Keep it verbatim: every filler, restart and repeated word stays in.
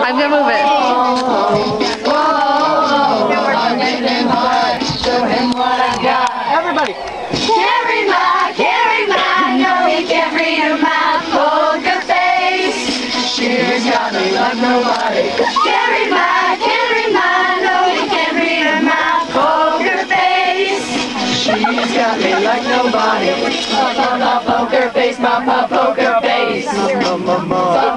I'm gonna move it. Show him what I got. Everybody. Carry my, carry my, no he can't read my poker face. She's got me like nobody. Carry my, carry my, no he can't read my poker face. She's got me like nobody. My poker face, my poker face.